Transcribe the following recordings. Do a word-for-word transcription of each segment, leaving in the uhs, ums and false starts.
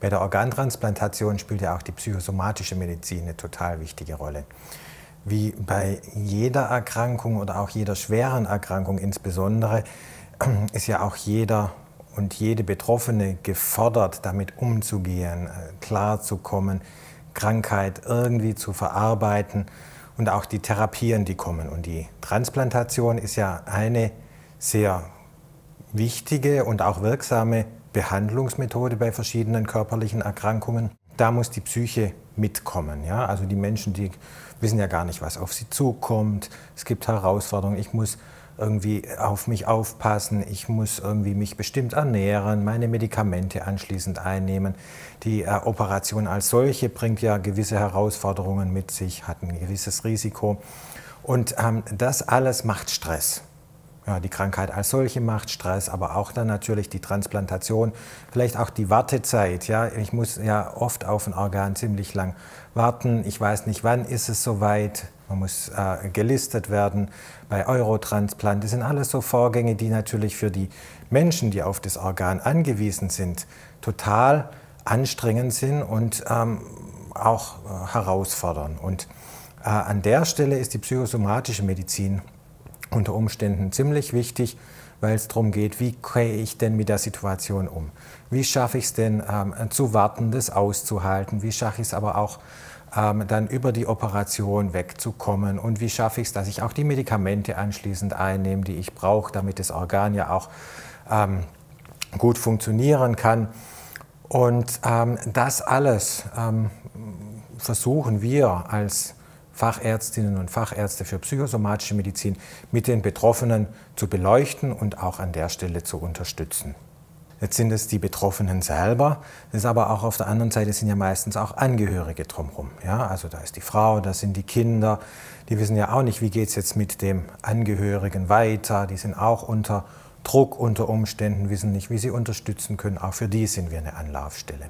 Bei der Organtransplantation spielt ja auch die psychosomatische Medizin eine total wichtige Rolle. Wie bei jeder Erkrankung oder auch jeder schweren Erkrankung insbesondere, ist ja auch jeder und jede Betroffene gefordert, damit umzugehen, klarzukommen, Krankheit irgendwie zu verarbeiten und auch die Therapien, die kommen. Und die Transplantation ist ja eine sehr wichtige und auch wirksame Behandlungsmethode bei verschiedenen körperlichen Erkrankungen. Da muss die Psyche mitkommen. Ja? Also die Menschen, die wissen ja gar nicht, was auf sie zukommt. Es gibt Herausforderungen. Ich muss irgendwie auf mich aufpassen. Ich muss irgendwie mich bestimmt ernähren, meine Medikamente anschließend einnehmen. Die äh, Operation als solche bringt ja gewisse Herausforderungen mit sich, hat ein gewisses Risiko. Und ähm, das alles macht Stress. Ja, die Krankheit als solche macht Stress, aber auch dann natürlich die Transplantation, vielleicht auch die Wartezeit. Ja, ich muss ja oft auf ein Organ ziemlich lang warten. Ich weiß nicht, wann ist es soweit. Man muss äh, gelistet werden bei Eurotransplant. Das sind alles so Vorgänge, die natürlich für die Menschen, die auf das Organ angewiesen sind, total anstrengend sind und ähm, auch äh, herausfordern. Und äh, an der Stelle ist die psychosomatische Medizin unter Umständen ziemlich wichtig, weil es darum geht, wie gehe ich denn mit der Situation um? Wie schaffe ich es denn, ähm, zu warten, das auszuhalten? Wie schaffe ich es aber auch, ähm, dann über die Operation wegzukommen? Und wie schaffe ich es, dass ich auch die Medikamente anschließend einnehme, die ich brauche, damit das Organ ja auch ähm, gut funktionieren kann? Und ähm, das alles ähm, versuchen wir als Fachärztinnen und Fachärzte für psychosomatische Medizin mit den Betroffenen zu beleuchten und auch an der Stelle zu unterstützen. Jetzt sind es die Betroffenen selber, das ist aber auch auf der anderen Seite sind ja meistens auch Angehörige drumherum. Ja, also da ist die Frau, da sind die Kinder, die wissen ja auch nicht, wie geht es jetzt mit dem Angehörigen weiter, die sind auch unter Druck unter Umständen, wissen nicht, wie sie unterstützen können, auch für die sind wir eine Anlaufstelle.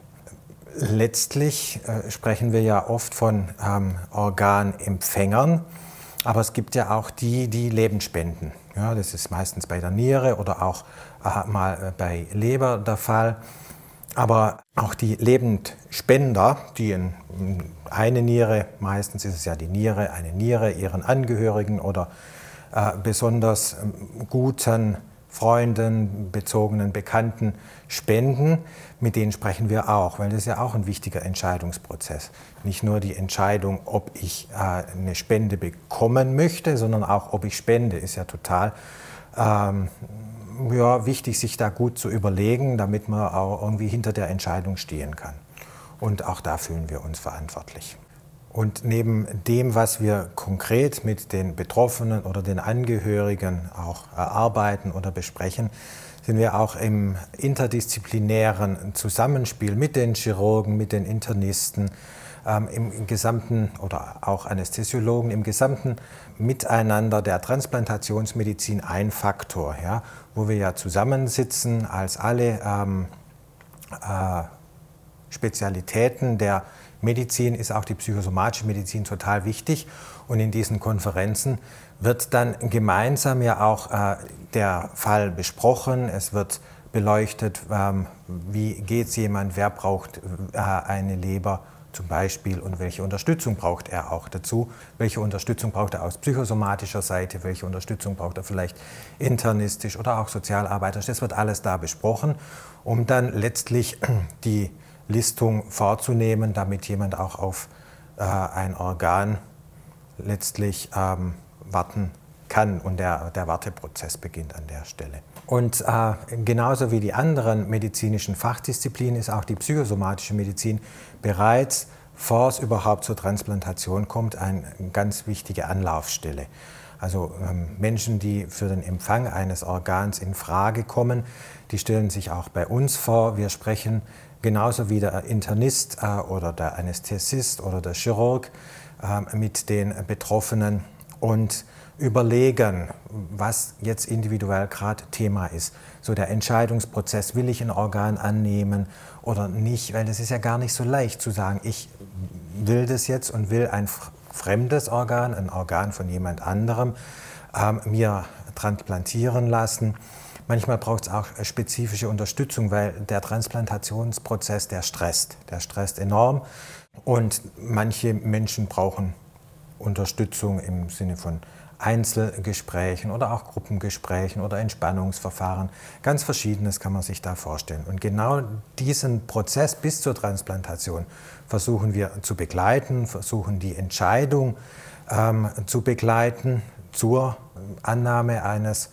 Letztlich äh, sprechen wir ja oft von ähm, Organempfängern, aber es gibt ja auch die, die Leben spenden. Ja, das ist meistens bei der Niere oder auch äh, mal äh, bei Leber der Fall. Aber auch die Lebendspender, die in, in eine Niere, meistens ist es ja die Niere, eine Niere ihren Angehörigen oder äh, besonders äh, guten Freunden, bezogenen Bekannten spenden, mit denen sprechen wir auch, weil das ist ja auch ein wichtiger Entscheidungsprozess. Nicht nur die Entscheidung, ob ich äh, eine Spende bekommen möchte, sondern auch, ob ich spende, ist ja total ähm, ja, wichtig, sich da gut zu überlegen, damit man auch irgendwie hinter der Entscheidung stehen kann. Und auch da fühlen wir uns verantwortlich. Und neben dem, was wir konkret mit den Betroffenen oder den Angehörigen auch erarbeiten oder besprechen, sind wir auch im interdisziplinären Zusammenspiel mit den Chirurgen, mit den Internisten, ähm, im gesamten oder auch Anästhesiologen, im gesamten Miteinander der Transplantationsmedizin ein Faktor, ja, wo wir ja zusammensitzen als alle ähm, äh, Spezialitäten der Medizin ist auch die psychosomatische Medizin total wichtig und in diesen Konferenzen wird dann gemeinsam ja auch äh, der Fall besprochen, es wird beleuchtet, ähm, wie geht es jemand, wer braucht äh, eine Leber zum Beispiel und welche Unterstützung braucht er auch dazu, welche Unterstützung braucht er aus psychosomatischer Seite, welche Unterstützung braucht er vielleicht internistisch oder auch sozialarbeiterisch, das wird alles da besprochen, um dann letztlich die Listung vorzunehmen, damit jemand auch auf äh, ein Organ letztlich ähm, warten kann und der, der Warteprozess beginnt an der Stelle. Und äh, genauso wie die anderen medizinischen Fachdisziplinen ist auch die psychosomatische Medizin bereits, bevor es überhaupt zur Transplantation kommt, eine ganz wichtige Anlaufstelle. Also ähm, Menschen, die für den Empfang eines Organs in Frage kommen, die stellen sich auch bei uns vor. Wir sprechen genauso wie der Internist äh, oder der Anästhesist oder der Chirurg äh, mit den Betroffenen und überlegen, was jetzt individuell gerade Thema ist. So der Entscheidungsprozess, will ich ein Organ annehmen oder nicht, weil das ist ja gar nicht so leicht zu sagen, ich will das jetzt und will ein fremdes Organ, ein Organ von jemand anderem, äh, mir transplantieren lassen. Manchmal braucht es auch spezifische Unterstützung, weil der Transplantationsprozess, der stresst. Der stresst enorm und manche Menschen brauchen Unterstützung im Sinne von Einzelgesprächen oder auch Gruppengesprächen oder Entspannungsverfahren. Ganz Verschiedenes kann man sich da vorstellen. Und genau diesen Prozess bis zur Transplantation versuchen wir zu begleiten, versuchen die Entscheidung ähm, zu begleiten zur Annahme eines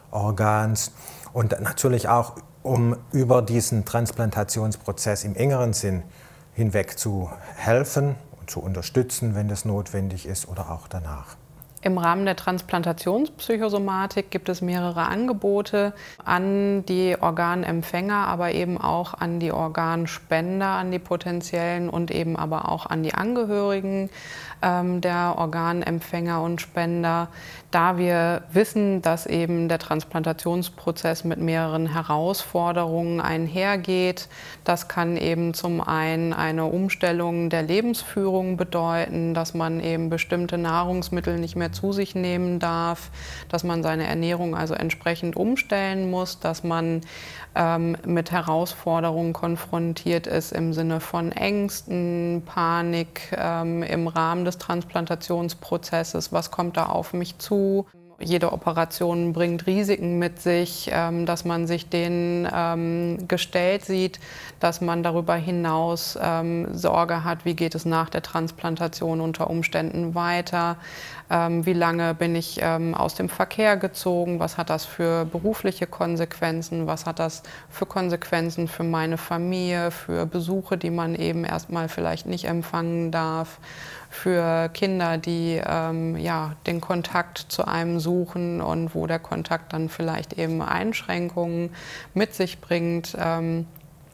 Organs und natürlich auch, um über diesen Transplantationsprozess im engeren Sinn hinweg zu helfen und zu unterstützen, wenn das notwendig ist oder auch danach. Im Rahmen der Transplantationspsychosomatik gibt es mehrere Angebote an die Organempfänger, aber eben auch an die Organspender, an die potenziellen und eben aber auch an die Angehörigen ähm, der Organempfänger und Spender. Da wir wissen, dass eben der Transplantationsprozess mit mehreren Herausforderungen einhergeht. Das kann eben zum einen eine Umstellung der Lebensführung bedeuten, dass man eben bestimmte Nahrungsmittel nicht mehr zu sich nehmen darf, dass man seine Ernährung also entsprechend umstellen muss, dass man ähm, mit Herausforderungen konfrontiert ist im Sinne von Ängsten, Panik ähm, im Rahmen des Transplantationsprozesses. Was kommt da auf mich zu? Jede Operation bringt Risiken mit sich, ähm, dass man sich denen ähm, gestellt sieht, dass man darüber hinaus ähm, Sorge hat, wie geht es nach der Transplantation unter Umständen weiter, ähm, wie lange bin ich ähm, aus dem Verkehr gezogen, was hat das für berufliche Konsequenzen, was hat das für Konsequenzen für meine Familie, für Besuche, die man eben erstmal vielleicht nicht empfangen darf, für Kinder, die ähm, ja, den Kontakt zu einem suchen und wo der Kontakt dann vielleicht eben Einschränkungen mit sich bringt, ähm,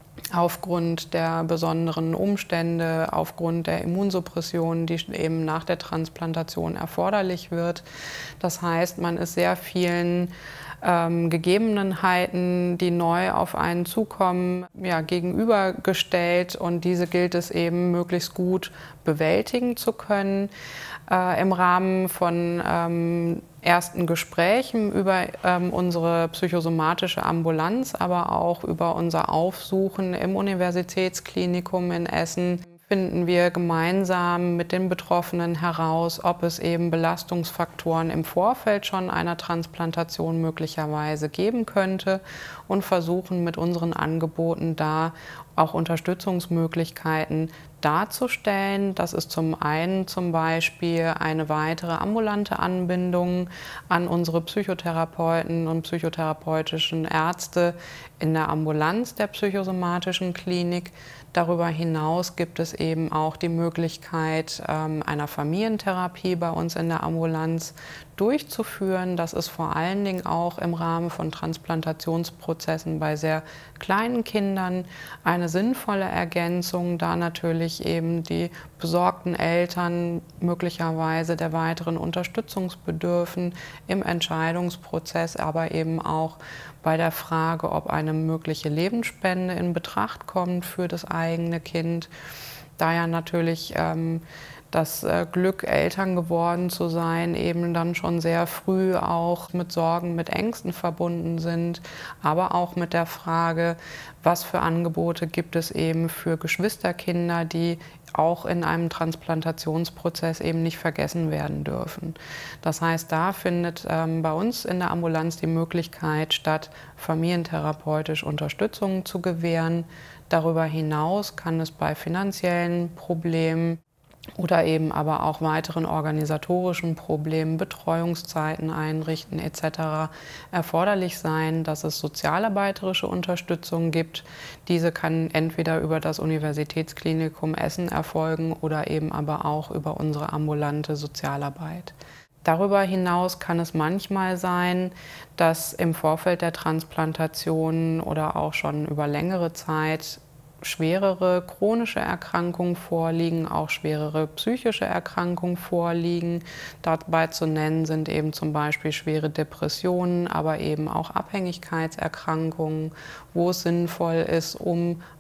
aufgrund der besonderen Umstände, aufgrund der Immunsuppression, die eben nach der Transplantation erforderlich wird. Das heißt, man ist sehr vielen Ähm, Gegebenheiten, die neu auf einen zukommen, ja, gegenübergestellt und diese gilt es eben möglichst gut bewältigen zu können. Äh, im Rahmen von ähm, ersten Gesprächen über ähm, unsere psychosomatische Ambulanz, aber auch über unser Aufsuchen im Universitätsklinikum in Essen finden wir gemeinsam mit den Betroffenen heraus, ob es eben Belastungsfaktoren im Vorfeld schon einer Transplantation möglicherweise geben könnte und versuchen mit unseren Angeboten da auch Unterstützungsmöglichkeiten darzustellen. Das ist zum einen zum Beispiel eine weitere ambulante Anbindung an unsere Psychotherapeuten und psychotherapeutischen Ärzte in der Ambulanz der psychosomatischen Klinik. Darüber hinaus gibt es eben auch die Möglichkeit ähm, einer Familientherapie bei uns in der Ambulanz durchzuführen. Das ist vor allen Dingen auch im Rahmen von Transplantationsprozessen bei sehr kleinen Kindern eine sinnvolle Ergänzung, da natürlich eben die besorgten Eltern möglicherweise der weiteren Unterstützung bedürfen im Entscheidungsprozess, aber eben auch bei der Frage, ob eine mögliche Lebensspende in Betracht kommt für das eigene Kind. Da ja natürlich ähm, das äh, Glück, Eltern geworden zu sein, eben dann schon sehr früh auch mit Sorgen, mit Ängsten verbunden sind, aber auch mit der Frage, was für Angebote gibt es eben für Geschwisterkinder, die auch in einem Transplantationsprozess eben nicht vergessen werden dürfen. Das heißt, da findet ähm, bei uns in der Ambulanz die Möglichkeit statt, familientherapeutisch Unterstützung zu gewähren. Darüber hinaus kann es bei finanziellen Problemen oder eben aber auch weiteren organisatorischen Problemen, Betreuungszeiten einrichten et cetera erforderlich sein, dass es sozialarbeiterische Unterstützung gibt. Diese kann entweder über das Universitätsklinikum Essen erfolgen oder eben aber auch über unsere ambulante Sozialarbeit. Darüber hinaus kann es manchmal sein, dass im Vorfeld der Transplantation oder auch schon über längere Zeit schwerere chronische Erkrankungen vorliegen, auch schwerere psychische Erkrankungen vorliegen. Dabei zu nennen sind eben zum Beispiel schwere Depressionen, aber eben auch Abhängigkeitserkrankungen, wo es sinnvoll ist, um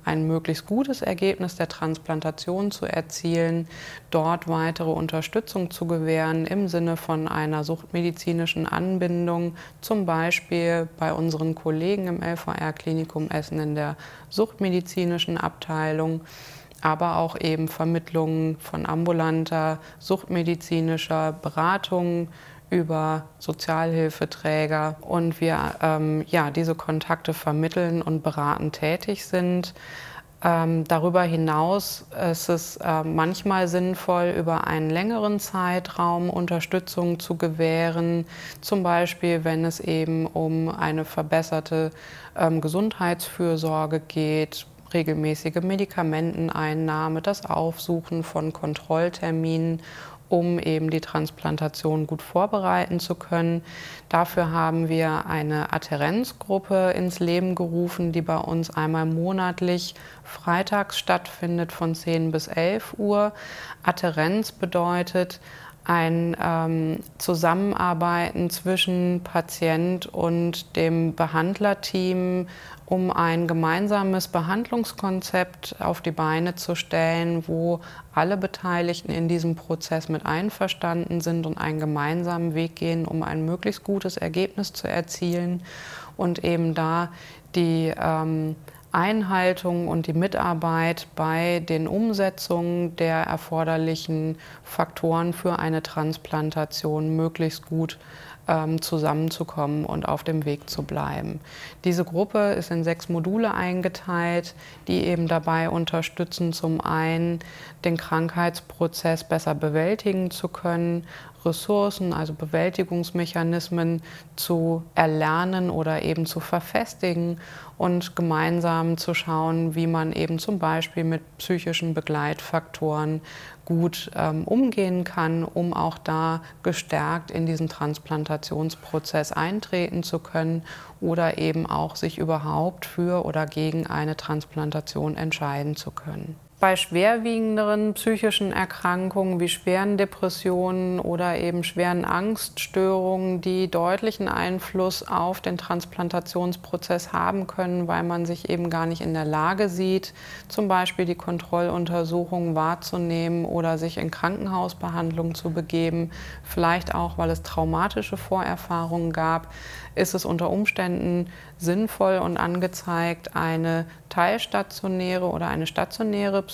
ein möglichst gutes Ergebnis der Transplantation zu erzielen, dort weitere Unterstützung zu gewähren im Sinne von einer suchtmedizinischen Anbindung, zum Beispiel bei unseren Kollegen im L V R-Klinikum Essen in der suchtmedizinischen Abteilung, aber auch eben Vermittlungen von ambulanter, suchtmedizinischer Beratung über Sozialhilfeträger und wir ähm, ja, diese Kontakte vermitteln und beratend tätig sind. Ähm, darüber hinaus ist es äh, manchmal sinnvoll, über einen längeren Zeitraum Unterstützung zu gewähren, zum Beispiel wenn es eben um eine verbesserte ähm, Gesundheitsfürsorge geht, regelmäßige Medikamenteneinnahme, das Aufsuchen von Kontrollterminen, um eben die Transplantation gut vorbereiten zu können. Dafür haben wir eine Adhärenzgruppe ins Leben gerufen, die bei uns einmal monatlich freitags stattfindet von zehn bis elf Uhr. Adhärenz bedeutet ein ähm, Zusammenarbeiten zwischen Patient und dem Behandlerteam, um ein gemeinsames Behandlungskonzept auf die Beine zu stellen, wo alle Beteiligten in diesem Prozess mit einverstanden sind und einen gemeinsamen Weg gehen, um ein möglichst gutes Ergebnis zu erzielen und eben da die ähm, Einhaltung und die Mitarbeit bei den Umsetzungen der erforderlichen Faktoren für eine Transplantation möglichst gut ähm, zusammenzukommen und auf dem Weg zu bleiben. Diese Gruppe ist in sechs Module eingeteilt, die eben dabei unterstützen, zum einen den Krankheitsprozess besser bewältigen zu können, Ressourcen, also Bewältigungsmechanismen zu erlernen oder eben zu verfestigen und gemeinsam zu schauen, wie man eben zum Beispiel mit psychischen Begleitfaktoren gut ähm, umgehen kann, um auch da gestärkt in diesen Transplantationsprozess eintreten zu können oder eben auch sich überhaupt für oder gegen eine Transplantation entscheiden zu können. Bei schwerwiegenderen psychischen Erkrankungen wie schweren Depressionen oder eben schweren Angststörungen, die deutlichen Einfluss auf den Transplantationsprozess haben können, weil man sich eben gar nicht in der Lage sieht, zum Beispiel die Kontrolluntersuchungen wahrzunehmen oder sich in Krankenhausbehandlung zu begeben, vielleicht auch, weil es traumatische Vorerfahrungen gab, ist es unter Umständen sinnvoll und angezeigt, eine teilstationäre oder eine stationäre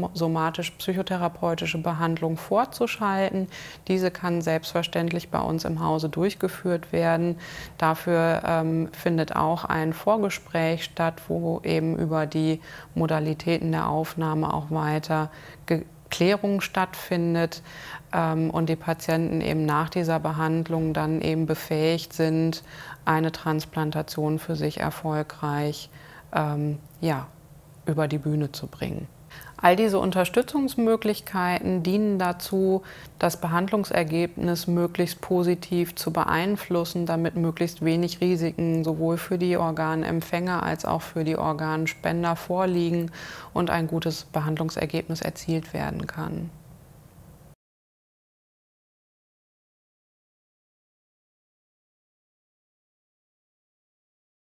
psychosomatisch-psychotherapeutische Behandlung vorzuschalten. Diese kann selbstverständlich bei uns im Hause durchgeführt werden. Dafür ähm, findet auch ein Vorgespräch statt, wo eben über die Modalitäten der Aufnahme auch weiter Klärung stattfindet ähm, und die Patienten eben nach dieser Behandlung dann eben befähigt sind, eine Transplantation für sich erfolgreich ähm, ja, über die Bühne zu bringen. All diese Unterstützungsmöglichkeiten dienen dazu, das Behandlungsergebnis möglichst positiv zu beeinflussen, damit möglichst wenig Risiken sowohl für die Organempfänger als auch für die Organspender vorliegen und ein gutes Behandlungsergebnis erzielt werden kann.